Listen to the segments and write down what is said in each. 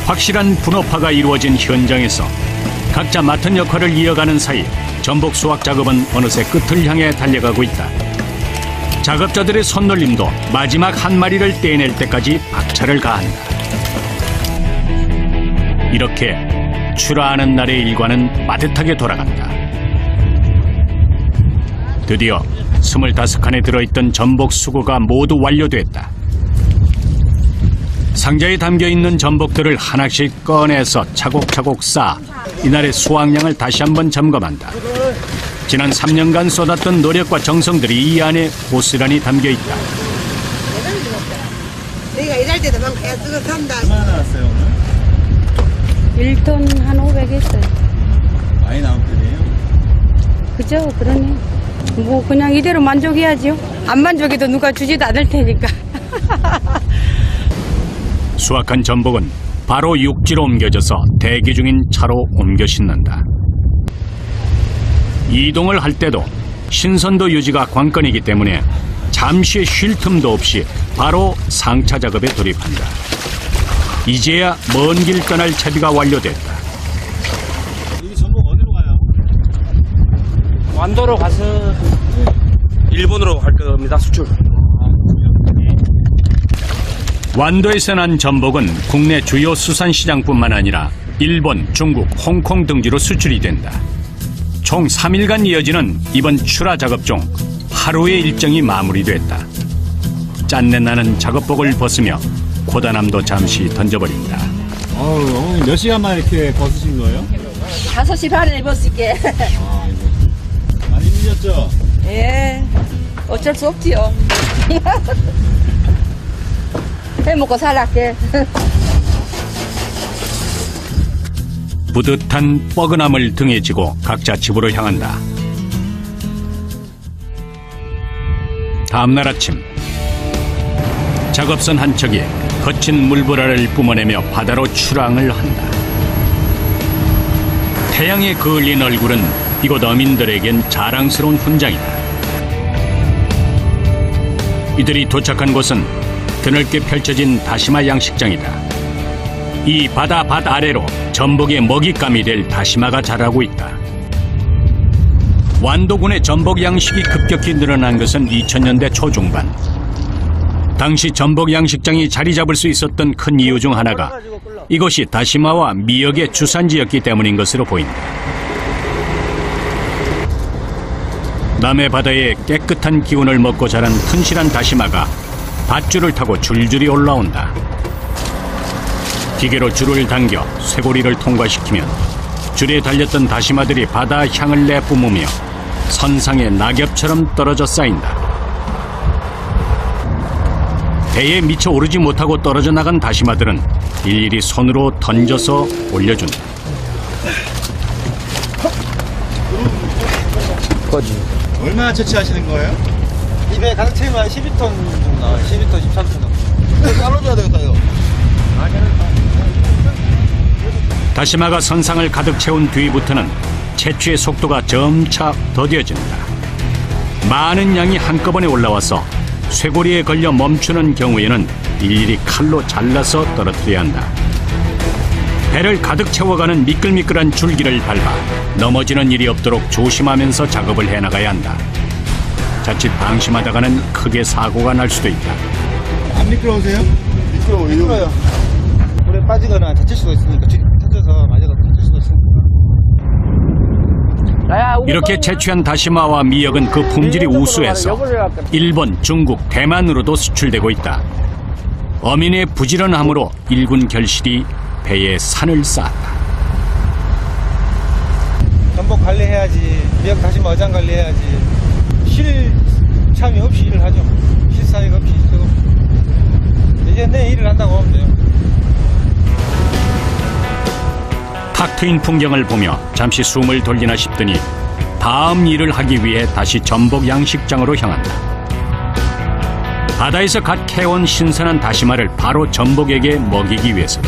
확실한 분업화가 이루어진 현장에서 각자 맡은 역할을 이어가는 사이 전복 수확 작업은 어느새 끝을 향해 달려가고 있다. 작업자들의 손놀림도 마지막 한 마리를 떼낼 때까지 박차를 가한다. 이렇게 출하하는 날의 일과는 빠듯하게 돌아간다. 드디어 25칸에 들어있던 전복 수거가 모두 완료됐다. 상자에 담겨있는 전복들을 하나씩 꺼내서 차곡차곡 쌓아 이날의 수확량을 다시 한번 점검한다. 지난 3년간 쏟았던 노력과 정성들이 이 안에 고스란히 담겨있다. 내가 일할 때도 막 그냥 쓰고 산다. 얼마나 나왔어요 오늘? 1톤 한 500 했어요. 많이 나온 편이에요? 그죠? 그러네. 뭐 그냥 이대로 만족해야죠. 안 만족해도 누가 주지도 않을 테니까. 수확한 전복은 바로 육지로 옮겨져서 대기 중인 차로 옮겨 싣는다. 이동을 할 때도 신선도 유지가 관건이기 때문에 잠시 쉴 틈도 없이 바로 상차 작업에 돌입한다. 이제야 먼 길 떠날 채비가 완료됐다. 여기 전복 어디로 가요? 완도로 가서 일본으로 갈 겁니다. 수출. 완도에서 난 전복은 국내 주요 수산시장뿐만 아니라 일본, 중국, 홍콩 등지로 수출이 된다. 총 3일간 이어지는 이번 출하 작업 중 하루의 일정이 마무리됐다. 짠내나는 작업복을 벗으며 고단함도 잠시 던져버린다. 어머니 몇 시간만 이렇게 벗으신 거예요? 5시 반에 입었을게. 많이 힘드셨죠? 예. 어쩔 수 없지요. 해 먹고 살았게. 뿌듯한 뻐근함을 등에 지고 각자 집으로 향한다. 다음날 아침 작업선 한 척이 거친 물보라를 뿜어내며 바다로 출항을 한다. 태양에 그을린 얼굴은 이곳 어민들에겐 자랑스러운 훈장이다. 이들이 도착한 곳은 드넓게 펼쳐진 다시마 양식장이다. 이 바다 밭 아래로 전복의 먹잇감이 될 다시마가 자라고 있다. 완도군의 전복 양식이 급격히 늘어난 것은 2000년대 초중반. 당시 전복 양식장이 자리 잡을 수 있었던 큰 이유 중 하나가 이곳이 다시마와 미역의 주산지였기 때문인 것으로 보인다. 남해 바다의 깨끗한 기운을 먹고 자란 튼실한 다시마가 밧줄을 타고 줄줄이 올라온다. 기계로 줄을 당겨 쇠고리를 통과시키면 줄에 달렸던 다시마들이 바다 향을 내뿜으며 선상에 낙엽처럼 떨어져 쌓인다. 배에 미쳐 오르지 못하고 떨어져 나간 다시마들은 일일이 손으로 던져서 올려준다. 얼마나 채취하시는 거예요? 입에 가득 채우면 12톤 정도 나와요. 12톤, 13톤. 따로줘야 되겠다 이거. 다시마가 선상을 가득 채운 뒤부터는 채취의 속도가 점차 더뎌진다. 많은 양이 한꺼번에 올라와서 쇠고리에 걸려 멈추는 경우에는 일일이 칼로 잘라서 떨어뜨려야 한다. 배를 가득 채워가는 미끌미끌한 줄기를 밟아 넘어지는 일이 없도록 조심하면서 작업을 해나가야 한다. 자칫 방심하다가는 크게 사고가 날 수도 있다. 안 미끄러우세요? 미끄러워요. 물에 빠지거나 다칠 수도 있으니까 터져서 맞아서 다칠 수도 있으니까. 이렇게 채취한 다시마와 미역은 그 품질이 우수해서 일본, 중국, 대만으로도 수출되고 있다. 어민의 부지런함으로 일군 결실이 배에 산을 쌓았다. 전복 관리해야지, 미역 다시마 어장 관리해야지. 쉴 참이 없이 일을 하죠. 쉴 사이가 없이. 이제 내 일을 한다고 하면 돼요. 탁 트인 풍경을 보며 잠시 숨을 돌리나 싶더니 다음 일을 하기 위해 다시 전복 양식장으로 향한다. 바다에서 갓 캐온 신선한 다시마를 바로 전복에게 먹이기 위해서다.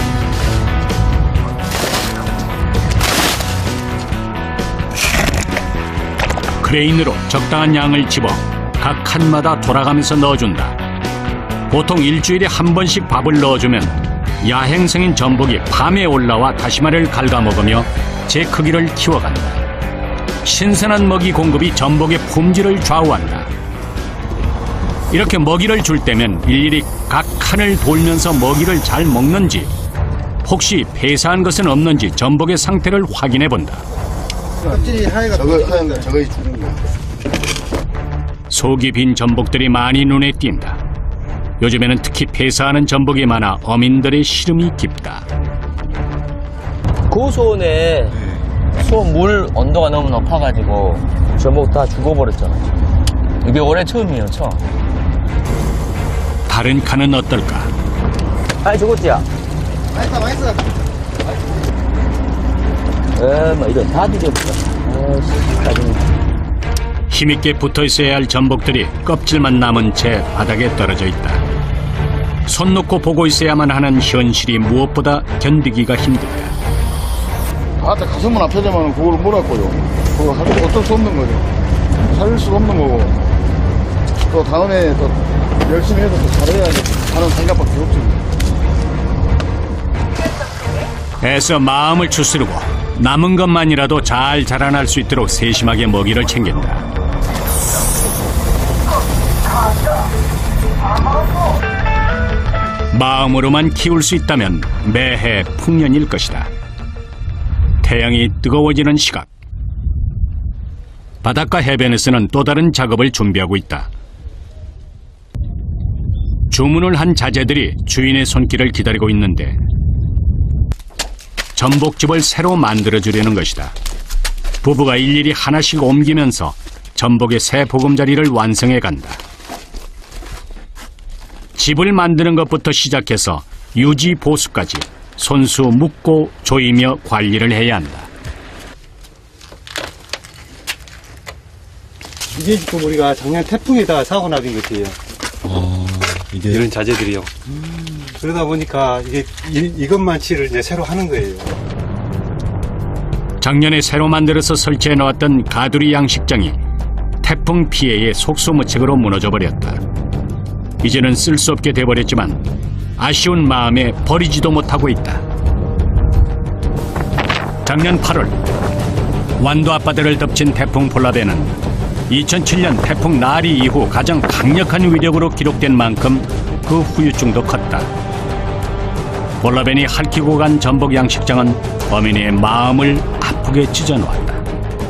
크레인으로 적당한 양을 집어 각 칸마다 돌아가면서 넣어준다. 보통 일주일에 한 번씩 밥을 넣어주면 야행성인 전복이 밤에 올라와 다시마를 갉아먹으며 제 크기를 키워간다. 신선한 먹이 공급이 전복의 품질을 좌우한다. 이렇게 먹이를 줄 때면 일일이 각 칸을 돌면서 먹이를 잘 먹는지, 혹시 폐사한 것은 없는지 전복의 상태를 확인해 본다. 껍질이 하얘가 저거 죽은 거야. 속이 빈 전복들이 많이 눈에 띈다. 요즘에는 특히 폐사하는 전복이 많아 어민들의 시름이 깊다. 고소원에 수온 물 온도가 너무 높아가지고 전복 다 죽어버렸잖아요. 이게 올해 처음이에요, 처음. 다른 칸은 어떨까? 아이, 죽었지야? 맛있어. 뭐 이런 다 뒤져버려. 아이씨, 짜증나. 힘있게 붙어있어야 할 전복들이 껍질만 남은 채 바닥에 떨어져 있다. 손 놓고 보고 있어야만 하는 현실이 무엇보다 견디기가 힘들다. 아따 가슴은 아프지만 그걸 뭐라고요. 그거 어쩔 수 없는 거죠. 살릴 수 없는 거고 또 다음에 또 열심히 해서 또 잘해야지 하는 생각밖에 없지. 애써 마음을 추스르고 남은 것만이라도 잘 자라날 수 있도록 세심하게 먹이를 챙긴다. 마음으로만 키울 수 있다면 매해 풍년일 것이다. 태양이 뜨거워지는 시각. 바닷가 해변에서는 또 다른 작업을 준비하고 있다. 주문을 한 자재들이 주인의 손길을 기다리고 있는데 전복집을 새로 만들어주려는 것이다. 부부가 일일이 하나씩 옮기면서 전복의 새 보금자리를 완성해 간다. 집을 만드는 것부터 시작해서 유지 보수까지 손수 묶고 조이며 관리를 해야 한다. 이게 지금 우리가 작년 태풍에다가 사고 나긴 것이에요. 이게 이런 자재들이요. 그러다 보니까 이것만치를 이제 새로 하는 거예요. 작년에 새로 만들어서 설치해 놓았던 가두리 양식장이 태풍 피해에 속수무책으로 무너져 버렸다. 이제는 쓸 수 없게 돼버렸지만 아쉬운 마음에 버리지도 못하고 있다. 작년 8월 완도 앞바다를 덮친 태풍 볼라베는 2007년 태풍 나리 이후 가장 강력한 위력으로 기록된 만큼 그 후유증도 컸다. 볼라벤이 핥히고 간 전복 양식장은 어민의 마음을 아프게 찢어놓았다.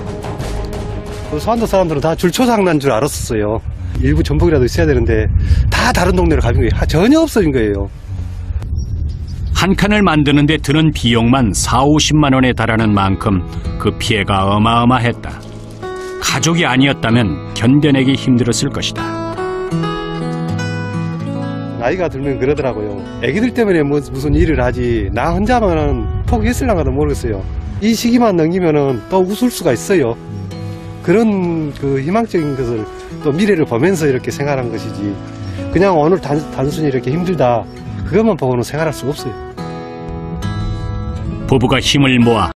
소환도 사람들은 다 줄초상 난 줄 알았었어요. 일부 전복이라도 있어야 되는데 다 다른 동네로 가진 거예요. 전혀 없어진 거예요. 한 칸을 만드는데 드는 비용만 40~50만 원에 달하는 만큼 그 피해가 어마어마했다. 가족이 아니었다면 견뎌내기 힘들었을 것이다. 나이가 들면 그러더라고요. 애기들 때문에 무슨 일을 하지 나 혼자만은 포기했을랑가도 모르겠어요. 이 시기만 넘기면은 또 웃을 수가 있어요. 그런 그 희망적인 것을 또 미래를 보면서 이렇게 생활한 것이지 그냥 오늘 단순히 이렇게 힘들다 그것만 보고는 생활할 수가 없어요. 부부가 힘을 모아